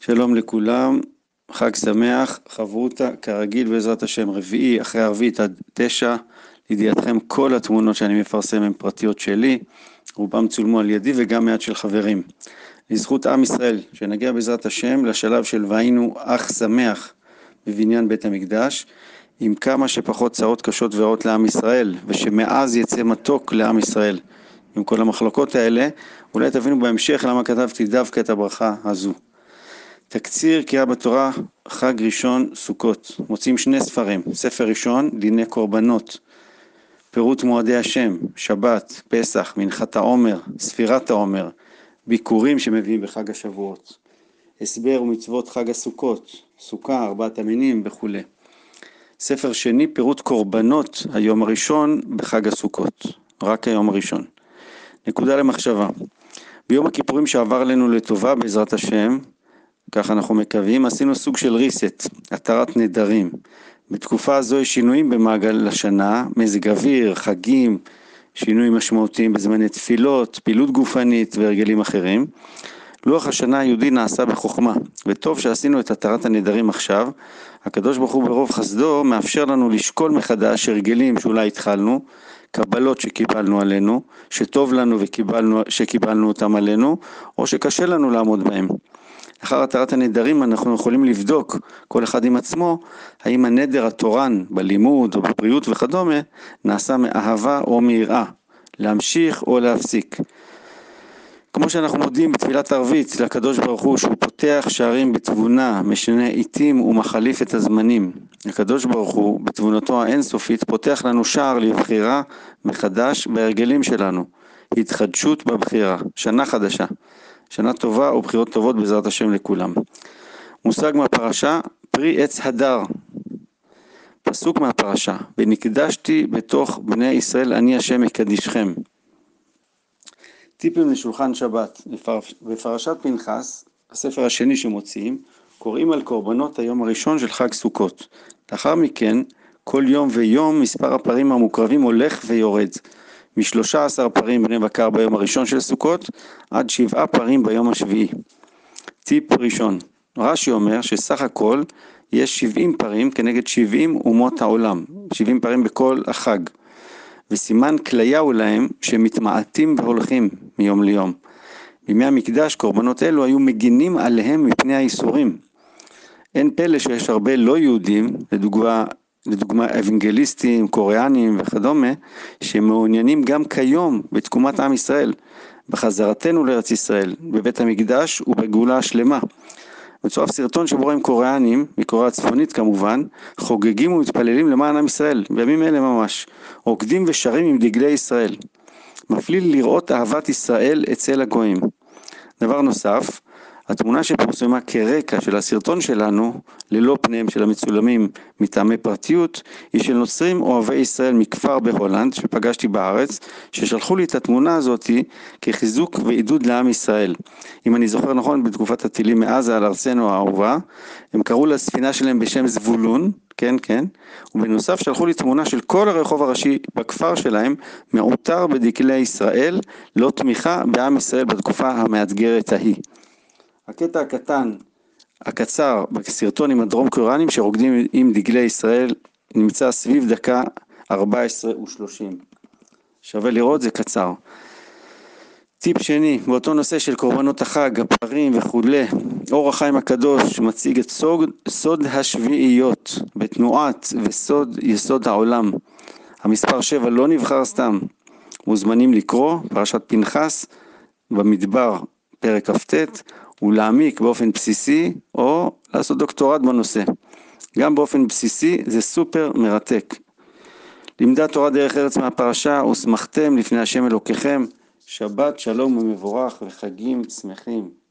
שלום לכולם, חג שמח, חברותה כרגיל בעזרת השם רביעי אחרי ערבית עד 9, לידיעתכם כל התמונות שאני מפרסם הן פרטיות שלי, רובם צולמו על ידי וגם מעט של חברים. לזכות עם ישראל שנגיע בעזרת השם לשלב של והיינו אך שמח בבניין בית המקדש, עם כמה שפחות צרות קשות ורעות לעם ישראל, ושמאז יצא מתוק לעם ישראל. עם כל המחלוקות האלה, אולי תבינו בהמשך למה כתבתי דווקא את הברכה הזו. תקציר קריאה בתורה, חג ראשון, סוכות. מוצאים שני ספרים. ספר ראשון, דיני קורבנות, פירוט מועדי השם, שבת, פסח, מנחת העומר, ספירת העומר, ביקורים שמביאים בחג השבועות, הסבר ומצוות חג הסוכות, סוכה, 4 המינים וכו'. ספר שני, פירוט קורבנות היום הראשון בחג הסוכות, רק היום הראשון. נקודה למחשבה. ביום הכיפורים שעבר עלינו לטובה בעזרת השם, ככה אנחנו מקווים, עשינו סוג של ריסט, התרת נדרים. בתקופה הזו יש שינויים במעגל השנה, מזג אוויר, חגים, שינויים משמעותיים בזמני תפילות, פעילות גופנית והרגלים אחרים. לוח השנה היהודי נעשה בחוכמה, וטוב שעשינו את התרת הנדרים עכשיו. הקדוש ברוך הוא ברוב חסדו מאפשר לנו לשקול מחדש הרגלים שאולי התחלנו, קבלות שקיבלנו עלינו, שטוב לנו שקיבלנו אותם עלינו, או שקשה לנו לעמוד בהם. אחר התרת הנדרים אנחנו יכולים לבדוק כל אחד עם עצמו, האם הנדר התורן בלימוד או בבריאות וכדומה נעשה מאהבה או מיראה, להמשיך או להפסיק. כמו שאנחנו מודים בתפילת ערבית לקדוש ברוך הוא שהוא פותח שערים בתבונה, משנה עיתים ומחליף את הזמנים. הקדוש ברוך הוא בתבונתו האינסופית פותח לנו שער לבחירה מחדש בהרגלים שלנו, התחדשות בבחירה, שנה חדשה. שנה טובה ובחירות טובות בעזרת השם לכולם. מושג מהפרשה, פרי עץ הדר. פסוק מהפרשה, ונקדשתי בתוך בני ישראל אני השם מקדישכם. טיפים לשולחן שבת. בפרשת פנחס, הספר השני שמוציאים, קוראים על קורבנות היום הראשון של חג סוכות. לאחר מכן, כל יום ויום מספר הפרים המוקרבים הולך ויורד. מ-13 פרים בני בקר ביום הראשון של סוכות, עד 7 פרים ביום השביעי. טיפ ראשון, רש"י אומר שסך הכל יש 70 פרים כנגד 70 אומות העולם, 70 פרים בכל החג. וסימן כליה הוא להם שמתמעטים והולכים מיום ליום. בימי המקדש קורבנות אלו היו מגינים עליהם מפני האיסורים. אין פלא שיש הרבה לא יהודים, לדוגמה אבנגליסטים, קוריאנים וכדומה, שמעוניינים גם כיום בתקומת עם ישראל, בחזרתנו לארץ ישראל, בבית המקדש ובגאולה השלמה. מצורף סרטון שבו רואים קוריאנים, מקוריאה הצפונית כמובן, חוגגים ומתפללים למען עם ישראל, בימים אלה ממש, רוקדים ושרים עם דגלי ישראל. מפליל לראות אהבת ישראל אצל הגויים. דבר נוסף, התמונה שפורסמה כרקע של הסרטון שלנו, ללא פניהם של המצולמים מטעמי פרטיות, היא של נוצרים אוהבי ישראל מכפר בהולנד שפגשתי בארץ, ששלחו לי את התמונה הזאת כחיזוק ועידוד לעם ישראל. אם אני זוכר נכון, בתקופת הטילים מעזה על ארצנו האהובה, הם קראו לספינה שלהם בשם זבולון, כן, ובנוסף שלחו לי תמונה של כל הרחוב הראשי בכפר שלהם, מעוטר בדגלי ישראל, לא תמיכה בעם ישראל בתקופה המאתגרת ההיא. הקטע הקצר בסרטון עם הדרום קוריאנים שרוקדים עם דגלי ישראל נמצא סביב דקה 14:30. שווה לראות, זה קצר. טיפ שני, באותו נושא של קורבנות החג, הפרים וכו', אור החיים הקדוש מציג את סוד השביעיות בתנועת וסוד יסוד העולם. המספר 7 לא נבחר סתם. מוזמנים לקרוא פרשת פנחס במדבר פרק כ"ט, ולהעמיק באופן בסיסי או לעשות דוקטורט בנושא. גם באופן בסיסי זה סופר מרתק. לימדה תורה דרך ארץ מהפרשה, ושמחתם לפני השם אלוקיכם, שבת שלום ומבורך וחגים שמחים.